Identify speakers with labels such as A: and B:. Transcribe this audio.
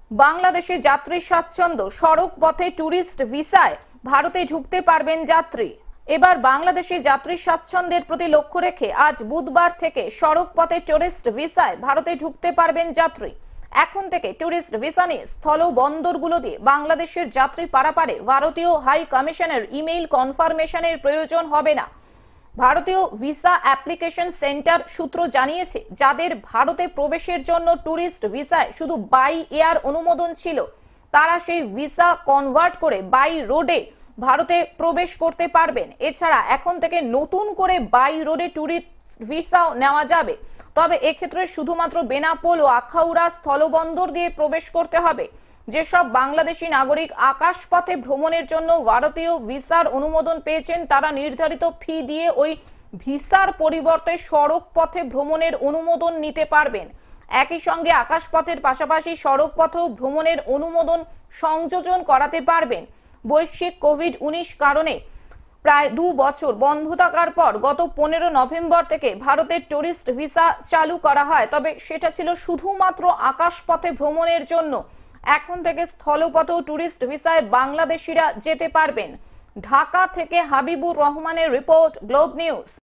A: বাংলাদেশে যাত্রী স্বাচ্ছন্দ্য, সড়ক পথে ট্যুরিস্ট ভিসায় ভারতে ঢুকতে পারবেন যাত্রী। এবার বাংলাদেশে যাত্রী স্বাচ্ছন্দ্যের প্রতি লক্ষ্য রেখে আজ বুধবার থেকে সড়ক পথে ট্যুরিস্ট ভিসায় ভারতে ঢুকতে পারবেন যাত্রী। এখন থেকে ট্যুরিস্ট ভিসা নিয়ে স্থল বন্দরগুলো দিয়ে বাংলাদেশের যাত্রী পারাপারে ভারতীয় হাই কমিশনের ইমেইল কনফার্মেশনের প্রয়োজন হবে না। ভারতীয় ভিসা অ্যাপ্লিকেশন সেন্টার সূত্র জানিয়েছে, যাদের ভারতে প্রবেশের জন্য ট্যুরিস্ট ভিসায় শুধু বাই এয়ার অনুমোদন ছিল, তারা সেই ভিসা কনভার্ট করে বাই রোডে ভারতে প্রবেশ করতে পারবেন। এছাড়া এখন থেকে নতুন করে বাই রোডে ট্যুরিস্ট ভিসাও নেওয়া যাবে, তবে এক্ষেত্রে শুধুমাত্র বেনাপোল ও আখাউড়া স্থলবন্দর দিয়ে প্রবেশ করতে হবে। যেসব বাংলাদেশি নাগরিক আকাশপথে ভ্রমণের জন্য ভারতীয় ভিসার অনুমোদন পেয়েছেন, তারা নির্ধারিত ফি দিয়ে ওই ভিসার পরিবর্তে সড়ক পথে ভ্রমণের অনুমোদন নিতে পারবেন। একই সঙ্গে আকাশপথের পাশাপাশি সড়ক পথেও ভ্রমণের অনুমোদন সংযোজন করাতে পারবেন। বৈশ্বিক কোভিড-19 কারণে প্রায় 2 বছর বন্ধ থাকার পর গত 15 নভেম্বর থেকে ভারতের ট্যুরিস্ট ভিসা চালু করা হয়, তবে সেটা ছিল শুধুমাত্র আকাশপথে ভ্রমণের জন্য। এখন থেকে স্থলপথেও ট্যুরিস্ট ভিসায় বাংলাদেশিরা যেতে পারবেন। ঢাকা থেকে হাবিবুর রহমানের রিপোর্ট, গ্লোব নিউজ।